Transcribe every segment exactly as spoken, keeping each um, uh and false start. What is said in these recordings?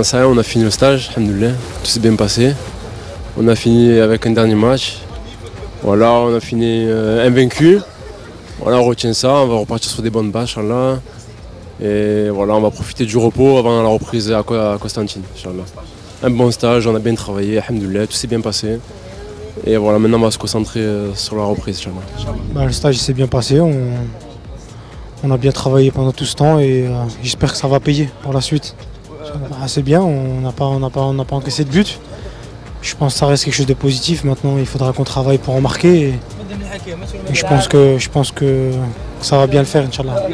ça y est, on a fini le stage, alhamdoulilah, tout s'est bien passé. On a fini avec un dernier match. Voilà, on a fini euh, invaincu. Voilà, on retient ça, on va repartir sur des bonnes bases, Inch'Allah. Et voilà, on va profiter du repos avant la reprise à Constantine, Inch'Allah. Un bon stage, on a bien travaillé, alhamdoulilah, tout s'est bien passé. Et voilà, maintenant on va se concentrer sur la reprise, Inch'Allah. Bah, le stage s'est bien passé, on, on a bien travaillé pendant tout ce temps et euh, j'espère que ça va payer par la suite. Bah, c'est bien, on n'a pas, on n'a pas, on n'a pas encaissé de but. Je pense que ça reste quelque chose de positif. Maintenant, il faudra qu'on travaille pour en marquer. Et, et je pense que, je pense que ça va bien le faire, Inch'Allah.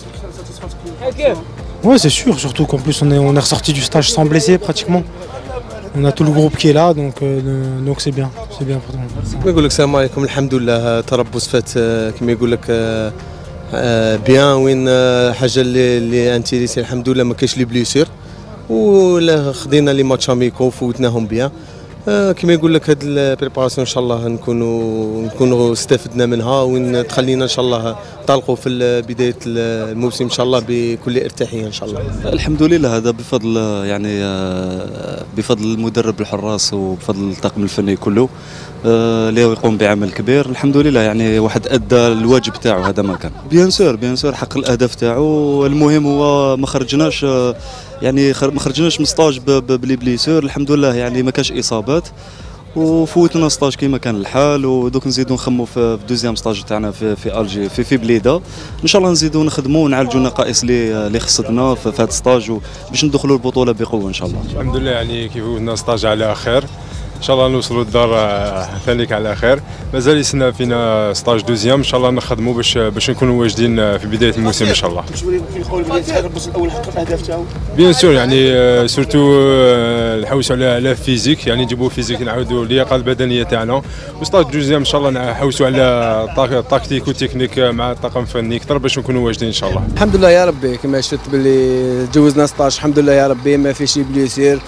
Ouais, c'est sûr, surtout qu'en plus on est, on est ressorti du stage sans blessé pratiquement. On a tout le groupe qui est là, donc euh, donc c'est bien, c'est bien pour tout le monde. كما يقول لك السلام عليكم، الحمد لله تربص فات كما يقول لك بيان وين حاجه اللي اللي انتيريسي الحمد لله ما كاينش لي بليسير ولا خدينا لي ماتش اميكو وفوتناهم بيان. كما يقول لك هاد البريباراسيون ان شاء الله نكونوا نكونوا استفدنا منها وين تخلينا ان شاء الله نطلقوا في بدايه الموسم ان شاء الله بكل ارتياحيه ان شاء الله. الحمد لله هذا بفضل يعني بفضل المدرب الحراس وبفضل الطاقم الفني كله اللي يقوم بعمل كبير. الحمد لله يعني واحد ادى الواجب تاعو، هذا ما كان بيان سور بيان سور حق الاهداف تاعو. المهم هو ما خرجناش يعني ما خرجناش من ستاج بلي بليسور، الحمد لله يعني ما كاش اصابات وفوتنا ستاج كيما كان الحال. ودوك نزيدو نخمو في الدوزيام ستاج تاعنا في في الجي في في بليده ان شاء الله، نزيدو نخدمو ونعالجو النقائص اللي اللي خصتنا في هذا الستاج باش ندخلوا البطوله بقوه ان شاء الله. الحمد لله يعني كيف فوتنا ستاج على خير، ان شاء الله نوصلوا الدار ثانيك على خير. مازال يسنى فينا ستاج دوزيام ان شاء الله نخدموا باش باش نكونوا واجدين في بدايه الموسم ان شاء الله. في القول بدايه تربص الاول حقق الاهداف تاعو بيان سور يعني سورتو نحوسوا على على فيزيك، يعني نجيبوا فيزيك نعاودوا اللياقه البدنيه تاعنا. وستاج دوزيام ان شاء الله نحوسوا على تاكتيك وتكنيك مع الطاقم الفني اكثر باش نكونوا واجدين ان شاء الله. الحمد لله يا ربي، كما شفت باللي جوزنا ستاج الحمد لله يا ربي، ما في شي بليسير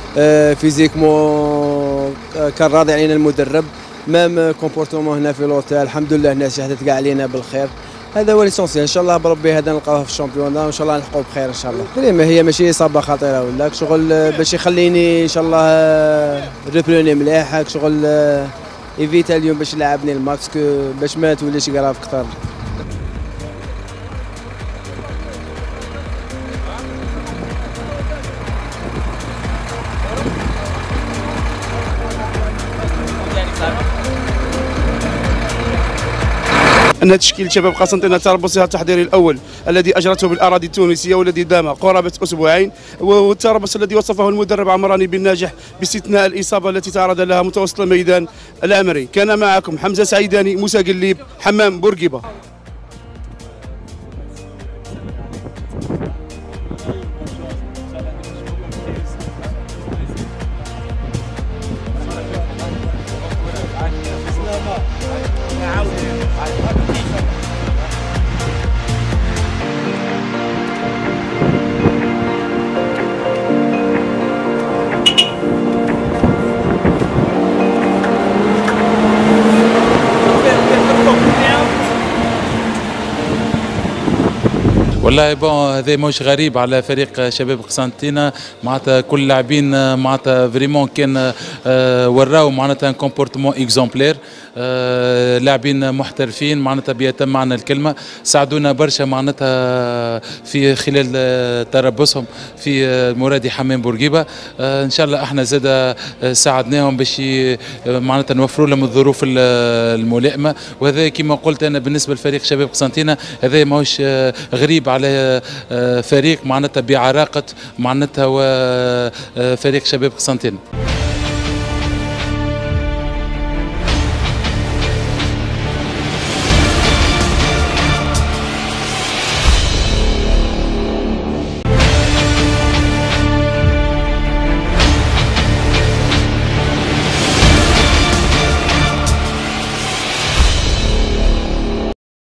فيزيكمون كان راضي علينا المدرب، مام كومبورتمون هنا في لوتيل الحمد لله الناس شهدت كاع علينا بالخير. هذا هو ليسونسيال، ان شاء الله بربي هذا نلقاوه في الشامبيونا وان شاء الله نلحقوا بخير ان شاء الله. ما هي ماشي اصابه خطيره ولا شغل باش يخليني ان شاء الله ريبروني مليح، شغل ايفيتا اليوم باش يلعبني الماكس باش ما توليش كراف كثر. أن تشكيل شباب قسنطينة تربصها التحضيري الأول الذي أجرته بالأراضي التونسية والذي دام قرابة أسبوعين، والتربص الذي وصفه المدرب عمراني بالناجح باستثناء الإصابة التي تعرض لها متوسط الميدان العمري. كان معكم حمزة سعيداني، موسى قليب، حمام بورقيبة. والله بون هذا مش غريب على فريق شباب قسنطينة، معناتها كل اللاعبين معناتها فريمون كان وراو معناتها كومبورتمون اكزومبلير، لاعبين محترفين معناتها بيتم معنى الكلمة، ساعدونا برشا معناتها في خلال تربصهم في مرادي حمام بورقيبة. ان شاء الله احنا زاد ساعدناهم باش معناتها نوفروا لهم الظروف الملائمة، وهذا كما قلت انا بالنسبة لفريق شباب قسنطينة هذا ماهوش غريب على فريق معناتها بعراقة معناتها وفريق شباب قسنطينة.